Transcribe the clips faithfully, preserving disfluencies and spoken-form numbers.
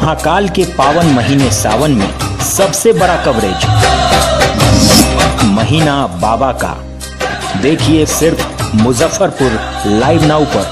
महाकाल के पावन महीने सावन में सबसे बड़ा कवरेज महीना बाबा का देखिए सिर्फ मुजफ्फरपुर लाइव नाउ पर।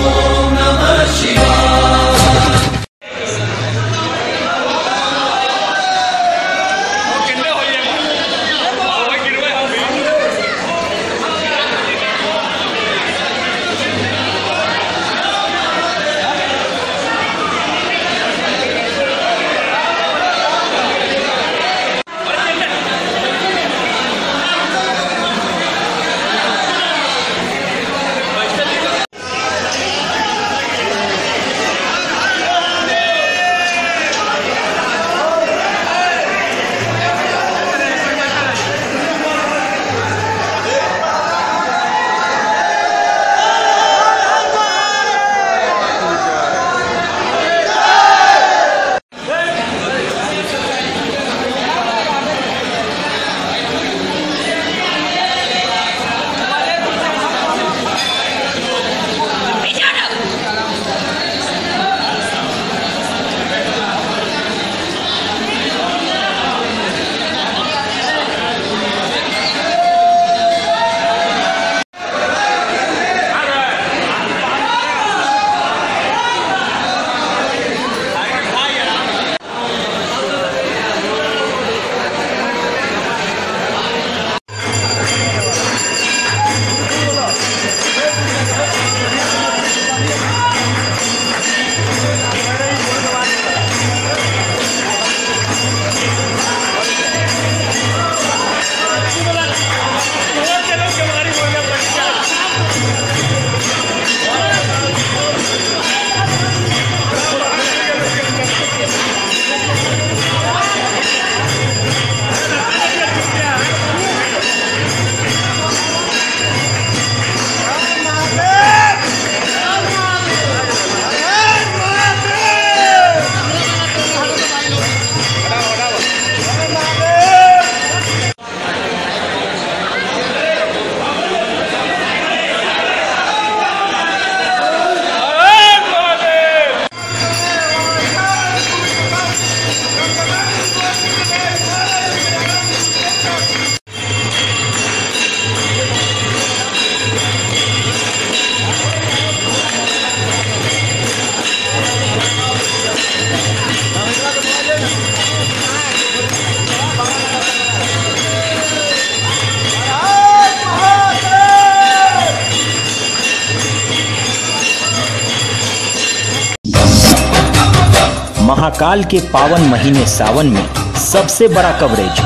महाकाल के पावन महीने सावन में सबसे बड़ा कवरेज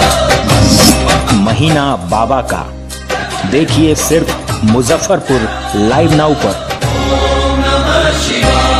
महीना बाबा का देखिए सिर्फ मुजफ्फरपुर लाइव नाउ पर।